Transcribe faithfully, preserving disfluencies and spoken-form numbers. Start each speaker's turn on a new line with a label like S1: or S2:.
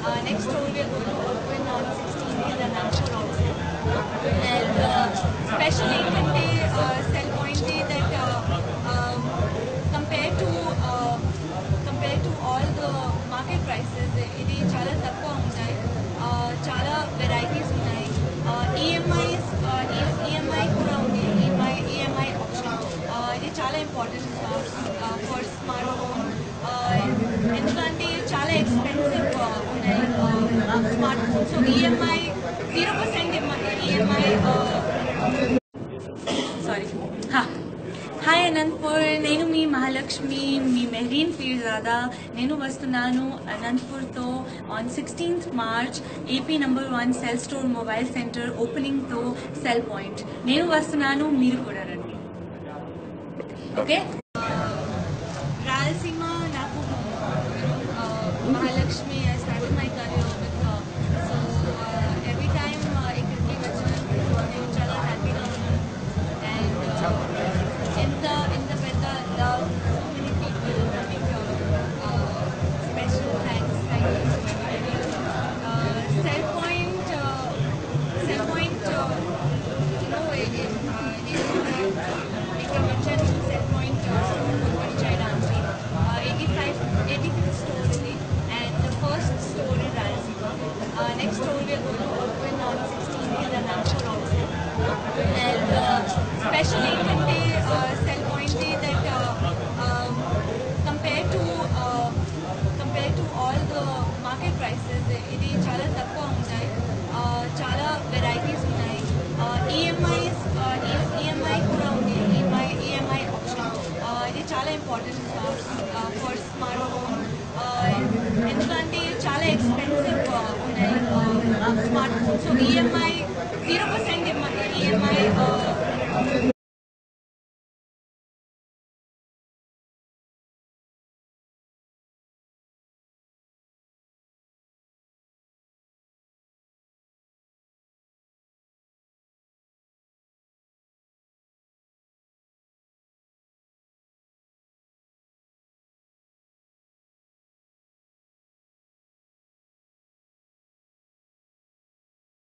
S1: Uh, next store we are going to open on sixteenth in ANDHRA also. And uh, especially today, uh, Cellpoint day that uh, um, compared to uh, compared to all the market prices, ఇది చాలా తక్కువ ఉంటాయి. Uh, చాలా varieties ఉన్నాయి. Uh, E M Is uh, E M I కూడా ఉంది. E M I E M I option. Uh, ఇది చాలా important uh, uh, for smart home. Uh, ఎందుకంటే చాలా ఎక్స్పెన్సివ్ ఉన్నాయి smart phone. So EMI zero percent EMI sorry hi Anantapur, నేను మీ మహాలక్ష్మి, మీ మెహరీన్ ఫీర్జాదా. నేను వస్తున్నాను అనంతపూర్తో on sixteenth March AP number one cell store mobile centre ఓపెనింగ్తో సెల్ పాయింట్. నేను వస్తున్నాను, మీరు కూడా రండి. ఓకే, రాయలసీమ నాకు Mahalakshmi. I started my career with her. So uh, every time uh, ఇక్కడికి వచ్చినప్పుడు నేను చాలా హ్యాపీగా ఉన్నాను. And uh, ఇంత ఇంత పెద్ద love, so many people coming here. Uh, special thanks, thank you to everybody. Uh, Cellpoint, uh, Cellpoint, uh, you know, నేను ఇక్కడ వచ్చాను Cellpoint store ఓపెన్ చేయడానికి. eighty-five, eighty-fifth store ఇది. And the first store in Rayalaseema. Uh, next store we are going to open on sixteenth in ANDHRA also. And uh, especially today, uh, Cellpoint day that uh, um, compared to uh, compared to all the market prices, ఇది చాలా తక్కువ ఉంటాయి. Uh, చాలా varieties ఉన్నాయి. Uh, E M Is uh, E M I కూడా ఉంది. E M I E M I option. Uh, ఇది చాలా important uh, uh, for smart home. Uh, ఎందుకంటే చాలా ఎక్స్పెన్సివ్ ఉన్నాయి smart phone. So EMI zero percent EMI